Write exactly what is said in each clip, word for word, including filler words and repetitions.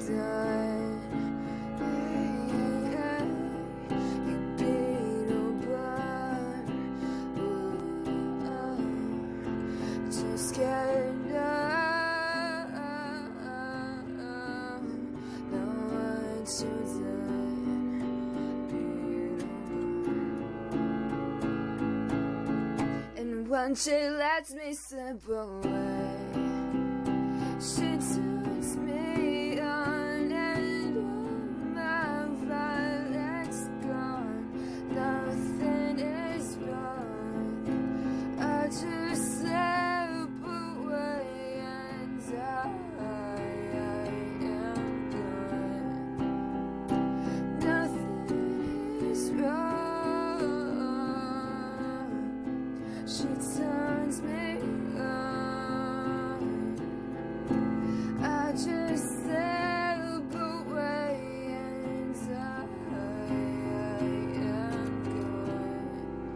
done. Yeah, yeah. You beat or burn. Ooh, oh. Too scared now. No one to done. And when she lets me slip away, she turns me on, and all my violence gone. Nothing is wrong. I just slip away and I am gone. Nothing is wrong. She turns me on. I just slip away and I am gone.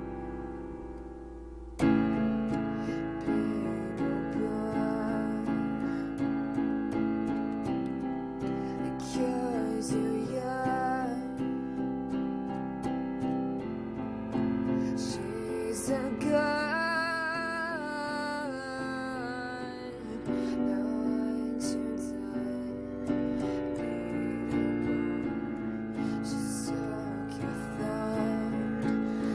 Because you're young. She's a gun. No one to die. Just suck your thumb.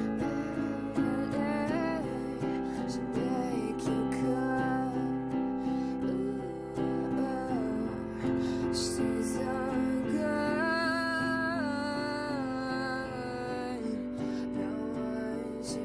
She make you come. Ooh, she's a gun. No one to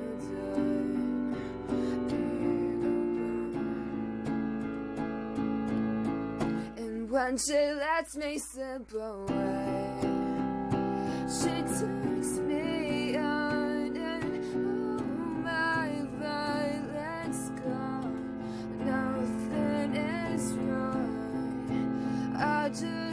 die. And when she lets me slip away, she turns me on, and all my violence gone. Nothing is wrong. I just